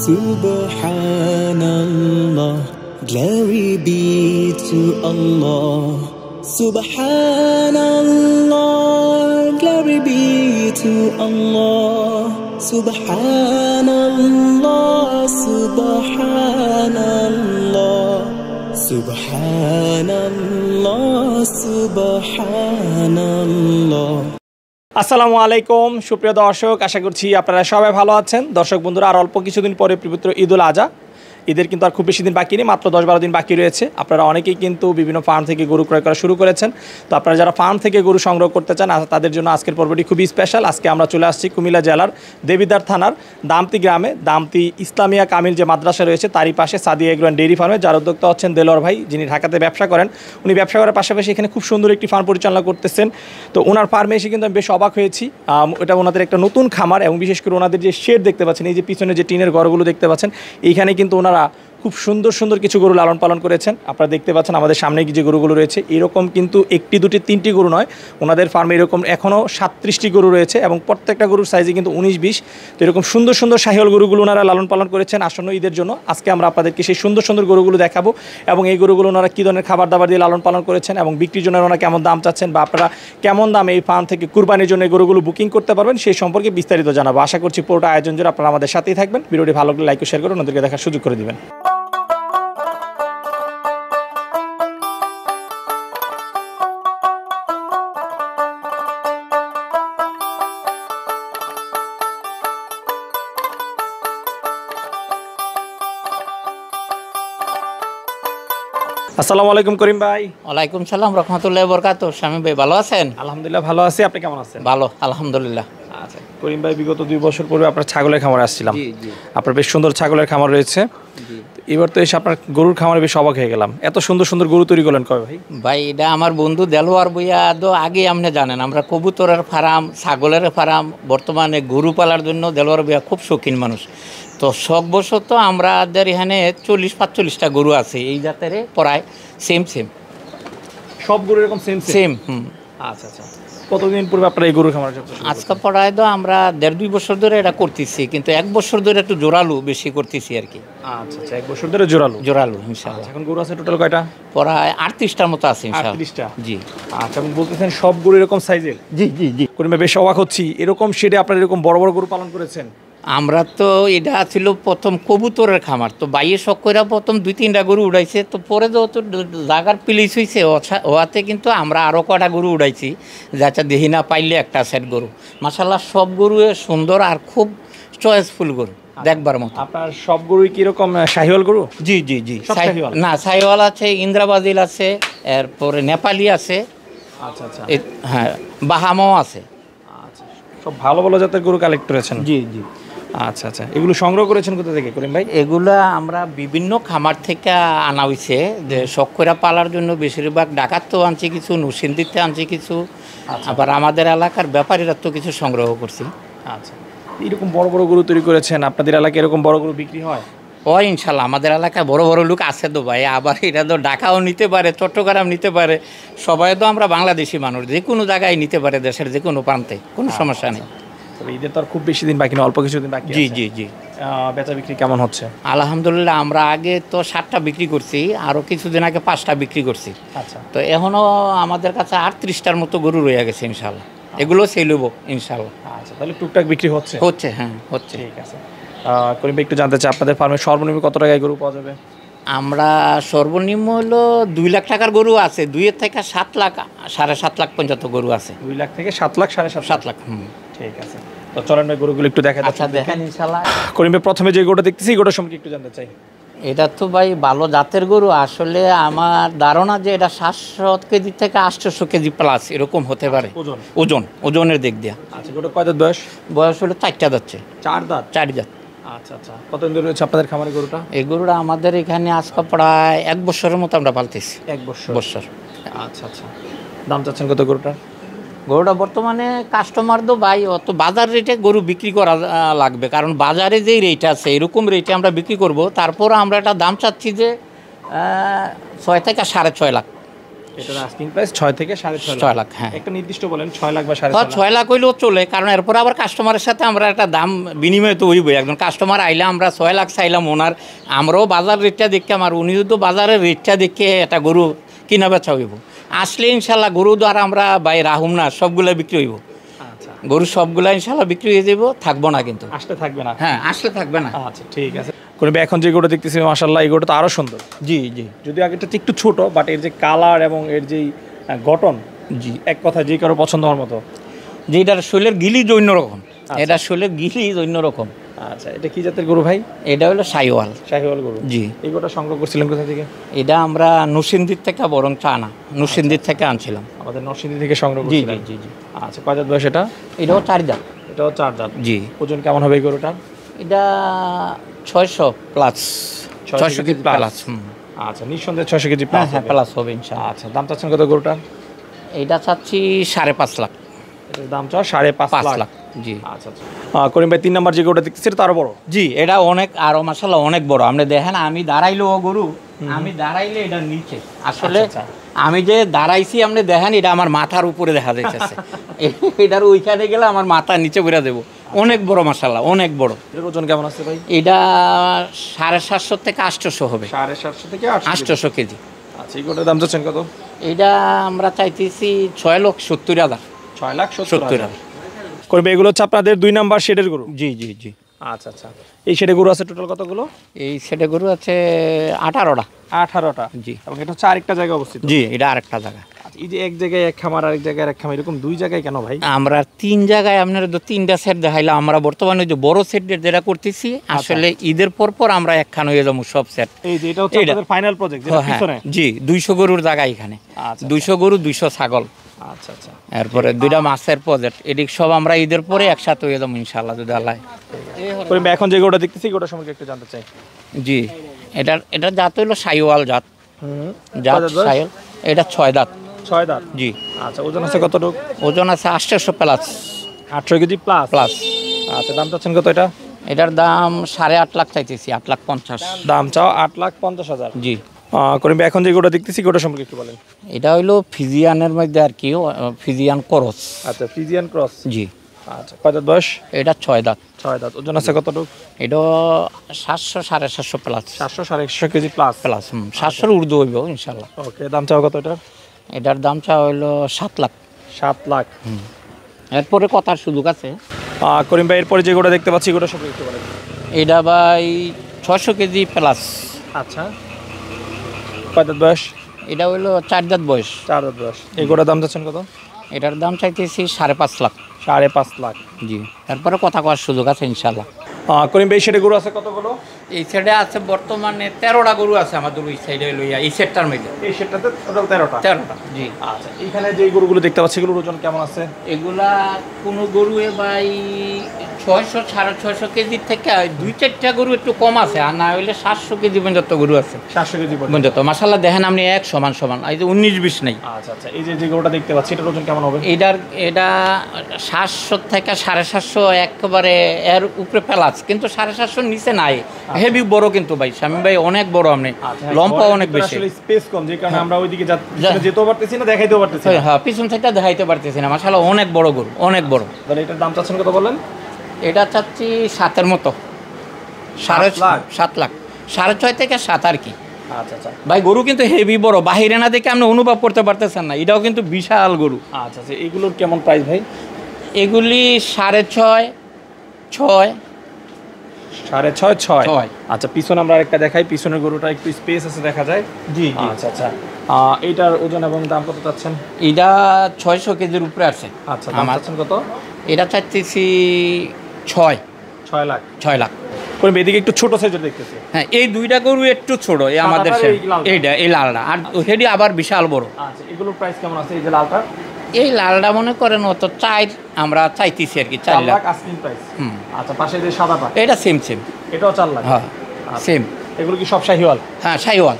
Subhanallah, glory be to Allah. Subhanallah, glory be to Allah. Subhanallah, Subhanallah, Subhanallah, Subhanallah. আসসালামু আলাইকুম সুপ্রিয় দর্শক, আশা করছি আপনারা সবাই ভালো আছেন। দর্শক বন্ধুরা, আর অল্প কিছুদিন পরে পবিত্র ঈদুল আজহা, ঈদের কিন্তু আর খুব বেশি দিন বাকি নেই, মাত্র 10-12 দিন বাকি রয়েছে। আপনারা অনেকেই কিন্তু বিভিন্ন ফার্ম থেকে গরু ক্রয় করা শুরু করেছেন। তো আপনারা যারা ফার্ম থেকে গরু সংগ্রহ করতে চান, তাদের জন্য আজকের পর্বটি খুবই স্পেশাল। আজকে আমরা চলে আসছি কুমিল্লা জেলার দেবিদ্বার থানার দামতি গ্রামে, দামতি ইসলামিয়া কামিল যে মাদ্রাসা রয়েছে তারই পাশে সাদিয়া এগ্রো অ্যান্ড ডেইরি ফার্মে, যার উদ্যোক্তা হচ্ছেন দেলোয়ার ভাই, যিনি ঢাকাতে ব্যবসা করেন। উনি ব্যবসা করার পাশাপাশি এখানে খুব সুন্দর একটি ফার্ম পরিচালনা করতেছেন। তো ওনার ফার্মে এসে কিন্তু আমি বেশ অবাক হয়েছি। এটা ওনাদের একটা নতুন খামার, এবং বিশেষ করে ওনাদের যে শেড দেখতে পাচ্ছেন, এই যে পিছনে যে টিনের ঘরগুলো দেখতে পাচ্ছেন, এইখানে কিন্তু ওনারা খুব সুন্দর সুন্দর কিছু গরু লালন পালন করেছেন। আপনারা দেখতে পাচ্ছেন আমাদের সামনে যে গরুগুলো রয়েছে, এরকম কিন্তু একটি দুটি তিনটি গরু নয়, ওনাদের ফার্মে এরকম এখনও 37টি গরু রয়েছে, এবং প্রত্যেকটা গরুর সাইজে কিন্তু 19-20। তো এরকম সুন্দর সুন্দর শাহিওয়াল গরুগুলো ওনারা লালন পালন করেছেন আসন্ন ঈদের জন্য। আজকে আমরা আপনাদেরকে সেই সুন্দর সুন্দর গরুগুলো দেখাবো, এবং এই গরুগুলো ওনারা কী ধরনের খাবার দাবার দিয়ে লালন পালন করেছেন, এবং বিক্রির জন্য ওনারা কেমন দাম চাচ্ছেন, বা আপনারা কেমন দামে এই ফার্ম থেকে কুরবানির জন্য এই গরুগুলো বুকিং করতে পারবেন, সেই সম্পর্কে বিস্তারিত জানাবো। আশা করছি পুরোটা আয়োজন জন্য আপনারা আমাদের সাথেই থাকবেন। ভিডিওটি ভালো লাগলে লাইক ও শেয়ার করে ওনাদেরকে দেখার সুযোগ করে দিবেন। আসসালামু আলাইকুম করিম ভাই। ওয়ালাইকুম সালাম রহমতুল্লাহি ওয়া বারাকাতুহু। শামীম ভাই ভালো আছেন? আলহামদুলিল্লাহ ভালো আছি, আপনি কেমন আছেন? ভালো আলহামদুলিল্লাহ। আচ্ছা করিম ভাই, বিগত 2 বছর পূর্বে আপনার ছাগলের খামারে আসছিলাম। জি জি আপনার বেশ সুন্দর ছাগলের খামার রয়েছে। এবার তো এসে আপনার গরুর খামারে বেশ অবাক হয়ে গেলাম, এত সুন্দর সুন্দর গরু তৈরি করলেন কবে ভাই? ভাই এটা আমার বন্ধু দেলোয়ার ভুইয়া, তো আগে আপনি জানেন আমরা কবুতরের ফার্ম, ছাগলের ফার্ম, বর্তমানে গরু পালার জন্য দেলোয়ার ভুইয়া খুব শৌখিন মানুষ। তো শখবশত আমাদের এখানে 40-45টা গরু আছে এই জাতের, প্রায় সেম সব গরু এরকম সেম সেম। আচ্ছা আচ্ছা, কতদিন পূর্বে আপনার এই গরুর খামার? আজকে পড়ায় তো আমরা 1.5-2 বছর ধরে এটা করতেছি, কিন্তু 1 বছর ধরে একটু জোরালু বেশি করতেছি আর কি। আচ্ছা আচ্ছা, 1 বছর ধরে জোরালু ইনশাআল্লাহ। এখন গরু আছে টোটাল কয়টা? প্রায় 38টার মতো আছে ইনশাআল্লাহ। 38টা? জি। আচ্ছা, আপনি বলতেছেন সব গরু এরকম সাইজের? জি জি জি। করিম ভাই, বেশ অবাক হচ্ছি, এরকম শেডে আপনারা এরকম বড় বড় গরু পালন করেছেন? আমরা তো এটা ছিল প্রথম কবুতরের খামার, তো বাইয়ে শখ করে প্রথম 2-3টা গরু উড়াইছে, তো পরে যত জায়গার প্লিস হয়েছে ওয়াতে কিন্তু আমরা আরও কটা গরু উড়াইছি, যাতে দেখি না পাইলে একটা সেট গরু। মাশাআল্লাহ সব গরু সুন্দর আর খুব চয়েসফুল গরু দেখবার মতো। আপনার সব গরুই কিরকম শাহিওয়াল গরু? জি জি জি। না, শাহিওয়াল আছে, ইন্দ্রাবাজিল আছে, এরপরে নেপালি আছে। আচ্ছা আচ্ছা, হ্যাঁ, বাহামাও আছে। আচ্ছা, সব ভালো ভালো জাতের গরু কালেক্ট করেছেন? জি জি। আচ্ছা আচ্ছা, এগুলো সংগ্রহ করেছেন কোথা থেকে করিম ভাই? এগুলা আমরা বিভিন্ন খামার থেকে আনা হয়েছে, যে শখ করে পালার জন্য। বেশিরভাগ ঢাকাতেও আনছি কিছু, নরসিংদীতে আনছি কিছু, আবার আমাদের এলাকার ব্যাপারীরা তো কিছু সংগ্রহ করছি। আচ্ছা, এরকম বড় বড় গরু তৈরি করেছেন, আপনাদের এলাকায় এরকম বড় গরু বিক্রি হয়? ও ইনশাল্লাহ, আমাদের এলাকায় বড় বড় লোক আছে তো ভাই। আবার এটা তো ঢাকাও নিতে পারে, চট্টগ্রাম নিতে পারে, সবাই তো আমরা বাংলাদেশি মানুষ, যে কোনো জায়গায় নিতে পারে, দেশের যে কোনো প্রান্তে, কোনো সমস্যা নেই। তবে ঈদের তো আর খুব বেশি দিন বাকি না, অল্প কিছুদিন বাকি। জি জি জি। বেচা বিক্রি কেমন হচ্ছে? আলহামদুলিল্লাহ, আমরা আগে তো 7টা বিক্রি করছি, আরও কিছুদিন আগে 5টা বিক্রি করছি। আচ্ছা, তো এখনও আমাদের কাছে 38টার মতো গরু রয়ে গেছে ইনশাল্লাহ, এগুলো সেল হবো ইনশাল্লাহ। আচ্ছা, তাহলে টুকটাক বিক্রি হচ্ছে? হ্যাঁ হচ্ছে। ঠিক আছে, করিম ভাই একটু জানতে চাই, আপনাদের ফার্মে সর্বনিম্ন কত টাকায় গরু পাওয়া যাবে? আমরা সর্বনিম্ন হলো 2 লাখ টাকার গরু আছে, 2 থেকে 7 লাখ, 7.5 লাখ পর্যন্ত গরু আছে। 2 লাখ থেকে 7 লাখ, 7.5 লাখ। ঠিক আছে, তো চলেন ভাই গরুগুলো একটু দেখা। আচ্ছা দেখেন ইনশাল্লাহ। করিম ভাই, প্রথমে যে গরুটা দেখতেছি এই গরুটার সম্পর্কে একটু জানতে চাই। এটা তো ভাই ভালো জাতের গরু, আসলে আমার ধারণা যে এটা 700 কেজি থেকে 800 কেজি প্লাস এরকম হতে পারে ওজনের দিক দিয়ে। আচ্ছা, গরুটা কয় দাঁত বয়স? বয়স হলো 4টা যাচ্ছে। 4 দাঁত? 4 দাঁত। আচ্ছা আচ্ছা, কতদিন ধরে রয়েছে আপনাদের খামারে গরুটা? এই গরুটা আমাদের এখানে আজকে প্রায় 1 বছরের মতো আমরা পালতেছি। 1 বছর। আচ্ছা আচ্ছা, দাম চাচ্ছেন কত গরুটার? গরুটা বর্তমানে কাস্টমার তো ভাই অত বাজার রেটে গরু বিক্রি করা লাগবে, কারণ বাজারে যেই রেট আছে এরকম রেটে আমরা বিক্রি করব। তারপর আমরা একটা দাম চাচ্ছি যে 6 থেকে 6.5 লাখ এটার আস্কিং প্রাইস 6 থেকে 6.5 6 লাখ, হ্যাঁ। একটা নির্দিষ্ট বলেন 6 লাখ বা 6.5 হ্যাঁ, লাখ। 6 লাখ হইলেও চলে, কারণ এরপর আবার কাস্টমারের সাথে আমরা একটা দাম বিনিময় তো হইবই। একজন কাস্টমার আইলে আমরা 6 লাখ চাইলাম ওনার, আমরাও বাজার রেটটা দেখতাম আর উনিও তো বাজারের রেটটা দেখে একটা গরু কিনা বেচা হইব। আসলে ইনশাল্লাহ গরু দ্বারা আমরা বাই রাহুম না, সবগুলো বিক্রি হইব। আচ্ছা, গরু সবগুলা ইনশাল্লাহ বিক্রি হয়ে যাব, থাকবো না কিন্তু। আসতে থাকবে না। হ্যাঁ, আসলে থাকবে না। আচ্ছা, ঠিক আছে। করিম ভাই, এখন যে গরুটা দেখতেছি মাশাআল্লাহ, এই গরুটা তো আরো সুন্দর। জি জি যদিও আগেরটা একটু ছোট, বাট এর যে কালার এবং এর যে গঠন, জি, এক কথা যে কারো পছন্দ হওয়ার মতো। যে এটার শৈলের গিলিজ অন্যরকম, এটা শৈলের গিলিজ অন্যরকম। আচ্ছা, এটা কি জাতের গরু ভাই? এটা হলো সাইওয়াল। শাহিওয়াল গরু। জি, এই গরুটা সংগ্রহ করছিলেন কোথা থেকে? এটা আমরা নরসিংদীর থেকে, বরং চানা নরসিংদীর থেকে আনছিলাম। আমাদের নরসিংদী থেকে সংগ্রহ জি করছিলেন। জি জি জি। আচ্ছা, কয় দাঁত বয়স এটা? এটাও 4 দাঁত। এটাও 4 দাঁত। জি, ওজন কেমন হবে এই গরুটার? এটা 600 প্লাস, 600 কেজি plus? প্লাস। আচ্ছা, নিঃসন্দেহে 600 কেজি হ্যাঁ প্লাস হ্যাঁ, প্লাস হবে ইনশাআল্লাহ। আচ্ছা, দাম চাচ্ছেন কত গরুটার? এইটা চাচ্ছি 5.5 লাখ। এটার দাম চাও 5.5 5 লাখ। লাখ, জি। আচ্ছা আচ্ছা। করিম ভাই, 3 নাম্বার যে গরুটা দেখতেছি এটা তো আরো বড়। জি, এটা অনেক, আরো মাশাআল্লাহ অনেক বড়। আপনি দেখেন, আমি দাঁড়াইলো ও গরু, আমি দাঁড়াইলে এটা নিচে আসলে। আচ্ছা, আমি যে দাঁড়াইছি আপনি দেখেন, এটা আমার মাথার উপরে দেখা যাইতেছে। এটার ওইখানে গেলে আমার মাথা নিচে ঘুরে দেবো। অনেক বড় মাশাআল্লাহ, অনেক বড়। এর ওজন কেমন আছে ভাই? এটা 750 থেকে 800 হবে। 750 থেকে 800 800 কেজি। আচ্ছা, এই গরুটার দাম চাচ্ছেন কত? এটা আমরা চাইতেছি 6,70,000। 6,70,000। করিম ভাই, এগুলো হচ্ছে আপনাদের 2 নাম্বার শেডের গরু। জি জি জি। আচ্ছা আচ্ছা। এই শেডে গরু আছে টোটাল কতগুলো? এই সেটে গরু আছে 18টা। 18টা। জি। এবং এটা হচ্ছে আরেকটা জায়গায় অবস্থিত। জি, এটা আরেকটা জায়গা। আচ্ছা, এই যে এক জায়গায় এক খামার, আরেক জায়গায় এক খামার, এরকম 2 জায়গায় কেন ভাই? আমরা 3 জায়গায় আপনার 3টা সেট দেখাইলাম। আমরা বর্তমানে যে বড় সেট যেটা করতেছি, আসলে ঈদের পর আমরা একখান হয়ে যাবো সব সেট। এই যে এটা হচ্ছে আপনাদের ফাইনাল প্রজেক্ট যেটা পিছনে। জি, 200 গরুর জায়গা এখানে। আচ্ছা 200 গরু, 200 ছাগল, আচ্ছা আচ্ছা। এরপরে 2টা মাছের প্রজেক্ট। এদিক সব আমরা ঈদের পরে একসাথে হয়ে যাবো ইনশাআল্লাহ যদি আল্লাহ। করিম ভাই, এখন যে গরুটা দেখতেছি গরুটা সম্পর্কে একটু জানতে চাই। জি, এটা জাত হইলো সাইওয়াল জাত। জাত কয় দাঁত বয়স? সাইওয়াল। এটা 6 দাঁত। 6 দাঁত। জি, আচ্ছা, ওজন আছে কতটুকু? ওজন আছে 800 প্লাস। 800 KG plus. প্লাস। আচ্ছা, দাম চাচ্ছেন কত এটা? এটার দাম 8.5 লাখ চাইতেছি, 8,50,000। দাম চাও 8,50,000। জি, করিম ভাই, এখন যে গরুটা দেখতেছি গরুটা সম্পর্কে একটু বলেন। এটা হইলো ফিজিয়ানের মধ্যে আর কি, ফিজিয়ান করস। আচ্ছা, ফ্রিজিয়ান ক্রস। জি, আচ্ছা, কয় দাঁত বয়স? এটা 6 দাঁত। 6 দাঁত। ওজন আছে কতটুকু? এটা 700 750 প্লাস। 700-150 KG plus. প্লাস 700-র ঊর্ধ্ব হইব ইনশাল্লাহ। ওকে, দাম চাও কত এটার? এটার দাম চা হইলো 7 লাখ। 7 লাখ। এরপরে কথার সুযোগ আছে। করিম ভাই, এরপরে যে গরুটা দেখতে পাচ্ছি গরুটা সম্পর্কে একটু বলেন। এটা ভাই 600 কেজি প্লাস। আচ্ছা, কয় দাঁত বয়স? এটা হইলো 4 দাঁত বয়স। 4 দাঁত বয়স। এই গরুটার দাম চাচ্ছেন কত? এটার দাম চাইতেছি 5.5 লাখ। 5.5 লাখ। জি, এরপরে কথা কওয়ার সুযোগ আছে ইনশাল্লাহ। করিম ভাই, সেটা গরু আছে কতগুলো? এই সাইডে আছে বর্তমানে 13টা গরু আছে আমাদের ওই সাইডে লইয়া, এই সেটটার মধ্যে এই সেটটাতে টোটাল 13টা। 13টা। জি। আচ্ছা, এখানে যে গরুগুলো দেখতে পাচ্ছি এগুলোর ওজন কেমন আছে? এগুলা কোনো গরু ভাই 600 650 কেজির থেকে 2-4টা গরু একটু কম আছে, আর না হইলে 700 কেজি পর্যন্ত গরু আছে। 700 কেজি পর্যন্ত। পর্যন্ত মাশাআল্লাহ দেখেন আপনি এক সমান সমান, এই যে 19-20 নেই। আচ্ছা আচ্ছা। এই যে গরুটা দেখতে পাচ্ছি এটার ওজন কেমন হবে? এটা 700 থেকে 750 একেবারে এর উপরে প্লাস, কিন্তু 750 নিচে নাই। হেভি বড় কিন্তু ভাই, শামীম ভাই অনেক বড়, আপনি লম্বা অনেক বেশি। আসলে স্পেস কম, যে কারণে আমরা ওইদিকে যেতেও পারতেছি না, দেখাইতেও পারতেছি না। হ্যাঁ, পিছন থেকে দেখাইতে পারতেছি না। মাশাআল্লাহ অনেক বড় গরু, অনেক বড়। তাহলে এটার দাম চাচ্ছেন কত বললেন? এটা চাচ্ছি 7-এর মতো। 7 লাখ। 7 লাখ, 6.5 থেকে 7 আর কি। আচ্ছা আচ্ছা। ভাই গরু কিন্তু হেভি বড়, বাহিরে না দেখে আপনি অনুভব করতে পারতেছেন না। এটাও কিন্তু বিশাল গরু। আচ্ছা আচ্ছা। এগুলোর কেমন প্রাইস ভাই? এগুলি 6.5 6 6.5 6। 6। আচ্ছা, পিছনে আমরা আরেকটা দেখাই। পিছনের গরুটা একটু স্পেস আছে, দেখা যায়। জি জি। আচ্ছা আচ্ছা। এইটার ওজন এবং দাম কত চাচ্ছেন? এটা 600 কেজির উপরে আছে। আচ্ছা, দাম আমার চাচ্ছেন কত? এটা চাইতেছি 6 লাখ। 6 লাখ। কোন এদিকে একটু ছোট সাইজের দেখতেছি। হ্যাঁ, এই 2টা গরু একটু ছোট, এই আমাদের সাদাটার এই লালটা। এইটা এই লালটা, আর হেডি আবার বিশাল বড়। আচ্ছা, এগুলোর প্রাইস কেমন আছে? এই যে লালটা এই লালটা মনে করেন অত 4 আমরা চাইতেছি আর কি, 4 4 লাখ। Lakh asking price. হুম। আচ্ছা, পাশে যে সাদাটা এটা সেম এটাও 4 লাখ। হ্যাঁ, সেম। এগুলো কি সব শাহিওয়াল? হ্যাঁ, সাইওয়াল।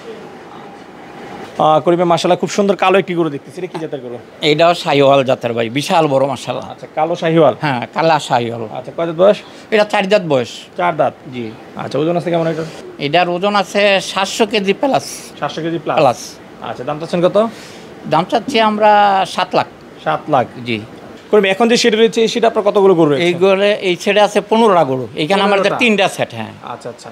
করিমে মাশাআল্লাহ খুব সুন্দর কালো একটি গরু দেখতেছি। এটা কি জাতের গরু? এইটাও সাইওয়াল জাতের ভাই, বিশাল বড় মাশাআল্লাহ। আচ্ছা, কালো শাহিওয়াল। হ্যাঁ, কালা সাইওয়াল। আচ্ছা, কয় দাঁত বয়স? এটা 4 দাঁত বয়স। 4 দাঁত। জি। আচ্ছা, ওজন আছে কেমন এটা? এটার ওজন আছে 700 KG plus. 700 KG plus. Plus. আচ্ছা, দাম চাচ্ছেন কত? দাম চাচ্ছি আমরা 7 লাখ। 7 লাখ। জি। করিম এখন যে সেট রয়েছে এই সেট আপনার কতগুলো গরু রয়েছে? এইগুলো এই সেটে আছে 15টা গরু, এইখানে আমাদের 3টা সেট। হ্যাঁ। আচ্ছা আচ্ছা।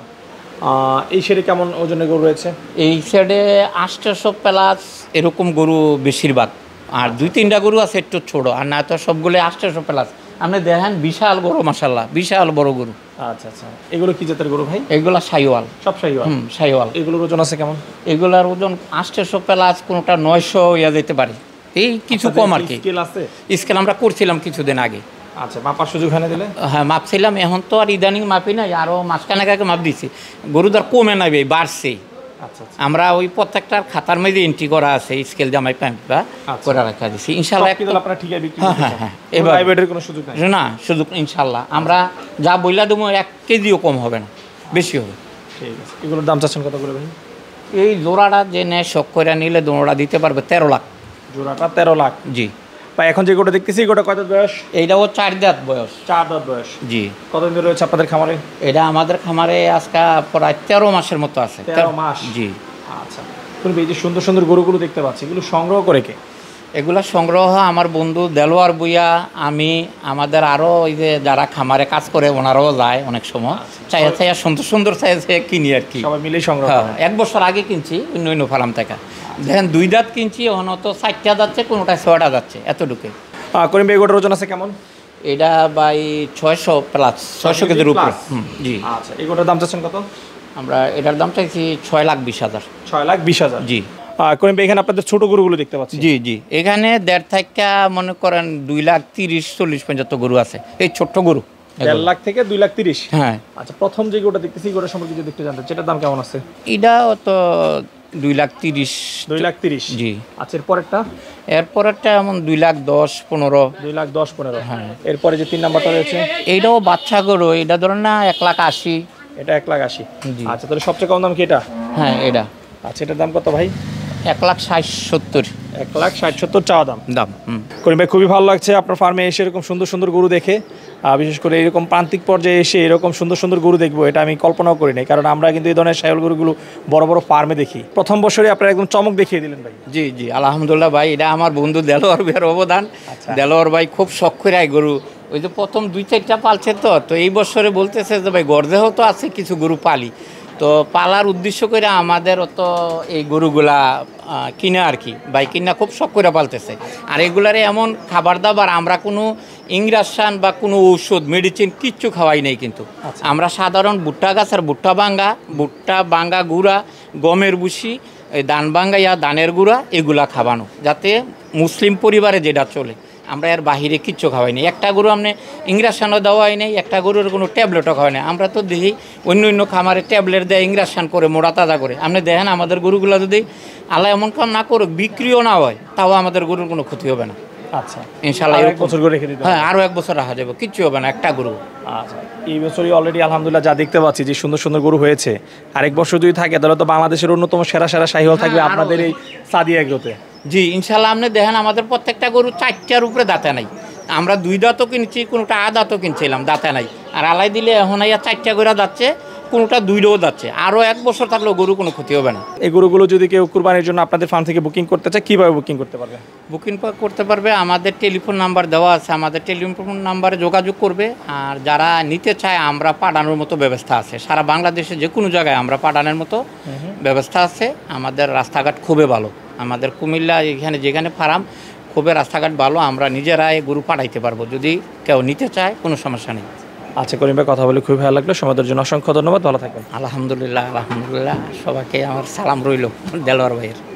এই সেটে কেমন ওজনের গরু রয়েছে? এই সেটে 800 প্লাস এরকম গরু বেশিরভাগ, আর 2-3টা গরু আছে একটু ছোট, আর না তো সবগুলো 800 প্লাস। আপনি দেখেন বিশাল গরু, মাশাআল্লাহ বিশাল বড় গরু। আচ্ছা আচ্ছা। এগুলো কি জাতের গরু ভাই? এগুলা শাহিওয়াল। সব শাহিওয়াল? শাহিওয়াল। এগুলোর ওজন আছে কেমন? এগুলার ওজন 800 প্লাস, কোনোটা 900 ইয়া যেতে পারে, এই কিছু কম আর কি। স্কেল আছে? স্কেল আমরা করছিলাম কিছুদিন আগে। আচ্ছা, মাপার সুযোগ এনে দিলে? হ্যাঁ, মাপছিলাম। এখন তো আর ইদানিং মাপি নাই, আরও মাসখানেক আগে মাপ দিছি। গরুদার কমে নাবে, বাড়ছে। আচ্ছা আচ্ছা। আমরা ওই প্রত্যেকটার খাতার মধ্যে এন্ট্রি করা আছে, স্কেল জামাই প্যাম্পটা করে রাখা দিছি। ইনশাআল্লাহ আপনারা ঠিকই বিক্রি হ্যাঁ করতে হ্যাঁ চান? হ্যাঁ, এবার প্রাইভেটের কোনো সুযোগ নাই? না, সুযোগ ইনশাআল্লাহ। আমরা যা বইলা দেবো 1 কেজিও কম হবে না, বেশি হবে। ঠিক আছে। এগুলোর দাম চাচ্ছেন কত করে ভাই? এই জোড়াটা যে নেয় শখ করে নিলে দোনোটা দিতে পারবে 13 লাখ। জোড়াটা 13 লাখ? জি। ভাই এখন যে গোটা দেখতেছি গোটা কত বয়স? এইটাও 4 দাঁত বয়স। 4 দাঁত বয়স? জি। কতদিন ধরে রয়েছে আপনাদের খামারে? এটা আমাদের খামারে আজকে প্রায় 13 মাসের মতো আছে। 13 মাস? জি। আচ্ছা। তুমি এই যে সুন্দর সুন্দর গরুগুলো দেখতে পাচ্ছি, এগুলো সংগ্রহ করে কে? এগুলা সংগ্রহ আমার বন্ধু দেলোয়ার ভুইয়া, আমি, আমাদের আরও ওই যে যারা খামারে কাজ করে ওনারাও যায় অনেক সময়। চাইয়া চাইয়া সুন্দর সুন্দর চাইয়া কিনি আর কি, সবাই মিলেই সংগ্রহ হ্যাঁ। করে? 1 বছর আগে কিনছি অন্য ফার্ম থেকে। দেখেন 2 দাঁত কিনছি, এখন তো 4টা যাচ্ছে, কোনোটায় 6টা যাচ্ছে, এতটুকু। করিম ভাই গোটার ওজন আছে কেমন? এটা বাই 600 প্লাস, 600 কেজির উপরে। জি। আচ্ছা, এই গোটার দাম চাচ্ছেন কত? আমরা এটার দাম চাইছি 6,20,000। 6,20,000? জি। করিম ভাই এখানে আপনাদের ছোট গরুগুলো দেখতে পাচ্ছি। জি জি, এখানে 1.5 থেকে মনে করেন 2,30,40 পর্যন্ত গরু আছে, এই ছোট্ট গরু। 1.5 লাখ থেকে 2,30,000? হ্যাঁ। আচ্ছা, প্রথম যে গোটা দেখতেছি গোটা সম্পর্কে যদি একটু জানতে, সেটার দাম কেমন আছে? এটাও তো 2,30,000। 2,30,000? জি। আচ্ছা, এরপরেরটা? এরপরেরটা এমন 2,10,15। 2,10,15? হ্যাঁ। এরপরে যে 3 নাম্বারটা রয়েছে? এইটাও বাচ্চা গরু, এটা ধরেন না 1,80,000। এটা 1,80,000? জি। আচ্ছা, তাহলে সবচেয়ে কম দাম কি এটা? হ্যাঁ, এটা আচ্ছা, এটার দাম কত ভাই? 1,60,70 1,60,70 চাওয়া দাম? দাম। করিম ভাই, খুবই ভালো লাগছে আপনার ফার্মে এসে এরকম সুন্দর সুন্দর গরু দেখে। বিশেষ করে এরকম প্রান্তিক পর্যায়ে এসে এরকম সুন্দর সুন্দর গরু দেখবো, এটা আমি কল্পনাও করি নাই, কারণ আমরা কিন্তু এই ধরনের শাহিওয়াল গরুগুলো বড় বড় ফার্মে দেখি। প্রথম বছরে আপনারা একদম চমক দেখিয়ে দিলেন ভাই। জি জি, আলহামদুলিল্লাহ ভাই, এটা আমার বন্ধু দেলোয়ার ভাইয়ের অবদান। দেলোয়ার ভাই খুব শখ করে গরু, ওই যে প্রথম 2-4টা পালছে, তো এই বছরে বলতেছে যে ভাই গর্দেহ তো আছে কিছু গরু পালি, তো পালার উদ্দেশ্য করে আমাদের তো এই গরুগুলা কিনা আর কি, ভাই কিনা খুব শখ করে পালতেছে। আর এগুলারে এমন খাবার দাবার আমরা কোনো ইংরাসান বা কোনো ঔষধ মেডিসিন কিচ্ছু খাওয়াই নাই, কিন্তু আমরা সাধারণ ভুট্টা গাছ আর ভুট্টা ভাঙ্গা গুঁড়া, গমের ভুসি, এই ধান ভাঙ্গা ধানের গুঁড়া, এগুলা খাওয়ানো, যাতে মুসলিম পরিবারে যেটা চলে। আমরা এর বাহিরে কিচ্ছু খাওয়াই নাই। একটা গরু আপনি ইংরাসানও দেওয়াই নেই, একটা গরুর কোনো ট্যাবলেটও খাওয়াই নাই। আমরা তো দেখি অন্য খামারে ট্যাবলেট দেয়, ইংরাসান করে, মোড়া তাজা করে। আপনি দেখেন আমাদের গরুগুলো যদি আল্লাহ এমন কাম না করুক, বিক্রিও না হয়, তাও আমাদের গরুর কোনো ক্ষতি হবে না। আচ্ছা, ইনশাআল্লাহ। এক বছর করে রেখে দিতে? হ্যাঁ, আরও 1 বছর রাখা যাবে, কিচ্ছু হবে না, একটা গরু। আচ্ছা, এই বছরই অলরেডি আলহামদুলিল্লাহ যা দেখতে পাচ্ছি যে সুন্দর সুন্দর গরু হয়েছে, আরেক বছর যদি থাকে তাহলে তো বাংলাদেশের অন্যতম সেরা সেরা শাহিওয়াল থাকবে আপনাদের এই সাদিয়া এগ্রোতে। জি, ইনশাআল্লাহ। আপনি দেখেন আমাদের প্রত্যেকটা গরু 4টার উপরে দাঁতে নাই। আমরা 2 দাঁতও কিনছি, কোনোটা দাঁতও কিনছিলাম, দাঁতে নাই। আর আলাই দিলে এখন 4টা করে যাচ্ছে, কোনোটা 2টাও যাচ্ছে। আরও 1 বছর থাকলেও গরু কোনো ক্ষতি হবে না। এই গরুগুলো যদি কেউ কুরবানির জন্য আপনাদের ফার্ম থেকে বুকিং করতে চায়, কীভাবে বুকিং করতে পারবে? বুকিং করতে পারবে, আমাদের টেলিফোন নাম্বার দেওয়া আছে, আমাদের টেলিফোন নাম্বারে যোগাযোগ করবে। আর যারা নিতে চায় আমরা পাঠানোর মতো ব্যবস্থা আছে, সারা বাংলাদেশে যে কোনো জায়গায় আমরা পাঠানোর মতো ব্যবস্থা আছে। আমাদের রাস্তাঘাট খুবই ভালো, আমাদের কুমিল্লা এখানে যেখানে ফার্ম খুবই রাস্তাঘাট ভালো, আমরা নিজেরাই গরু পাঠাইতে পারবো যদি কেউ নিতে চায়, কোনো সমস্যা নেই। আচ্ছা করিম ভাই, কথা বলে খুবই ভালো লাগলো, সমাজের জন্য অসংখ্য ধন্যবাদ, ভালো থাকবেন। আলহামদুলিল্লাহ, আলহামদুলিল্লাহ, সবাইকে আমার সালাম রইল দেলোয়ার ভাইয়ের।